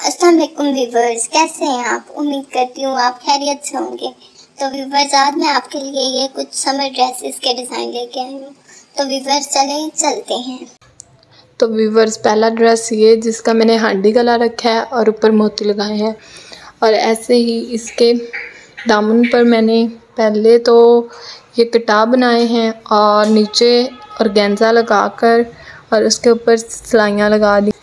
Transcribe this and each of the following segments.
अस्सलाम वालेकुम व्यूवर्स, कैसे हैं आप? उम्मीद करती हूँ आप खैरियत से होंगे। तो व्यूवर्स, आज मैं आपके लिए ये कुछ समर ड्रेसेस के डिज़ाइन लेके आई हूँ। तो व्यूवर्स चलते हैं। तो व्यूवर्स, पहला ड्रेस ये जिसका मैंने हांडी गला रखा है और ऊपर मोती लगाए हैं, और ऐसे ही इसके दामन पर मैंने पहले तो ये कटाव बनाए हैं और नीचे ऑर्गेन्जा लगाकर और उसके ऊपर सिलाइयाँ लगा दी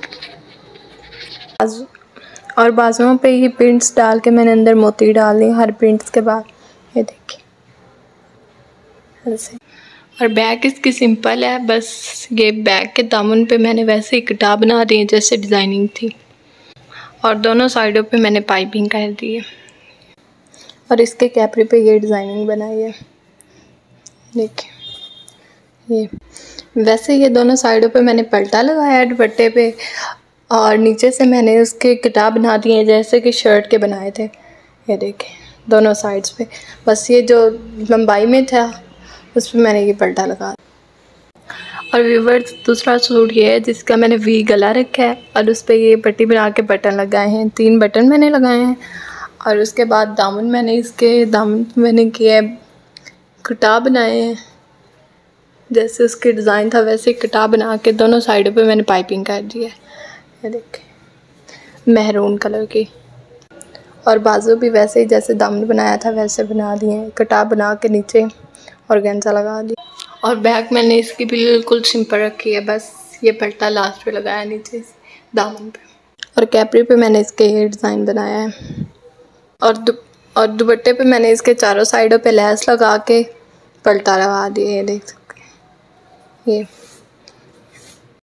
और बाजुओं पे ये प्रिंट्स डाल के मैंने अंदर मोती डाल दी हर प्रिंट्स के बाद। ये देखिए ऐसे। और बैक इसकी सिंपल है, बस ये बैक के दामन पे मैंने वैसे ही कटा बना दी है जैसे डिज़ाइनिंग थी, और दोनों साइडों पे मैंने पाइपिंग कर दी है और इसके कैपरी पे ये डिज़ाइनिंग बनाई है। देखिए ये वैसे ये दोनों साइडों पे मैंने पल्टा लगाया है दुपट्टे पे, और नीचे से मैंने उसके कटा बना दिए हैं जैसे कि शर्ट के बनाए थे। ये देखें दोनों साइड्स पे, बस ये जो लंबाई में था उस पर मैंने ये पल्टा लगा। और व्यूवर्स, दूसरा सूट ये है जिसका मैंने वी गला रखा है और उस पर ये पट्टी बना के बटन लगाए हैं, 3 बटन मैंने लगाए हैं। और उसके बाद दामन मैंने किया कटा बनाए हैं, जैसे उसके डिज़ाइन था वैसे कटा बना के दोनों साइडों पे मैंने पाइपिंग कर दी है। ये देखें मेहरून कलर की, और बाजू भी वैसे ही जैसे दामन बनाया था वैसे बना दिए हैं, कटा बना के नीचे ऑर्गेन्जा लगा दी। और बैक मैंने इसकी बिल्कुल सिंपल रखी है, बस ये पट्टा लास्ट पे लगाया नीचे दामन पे, और कैपरी पे मैंने इसके ये डिज़ाइन बनाया है। और दुपट्टे पे मैंने इसके चारों साइडों पे लैस लगा के पल्टा लगा दिए, ये देख सकते हैं। ये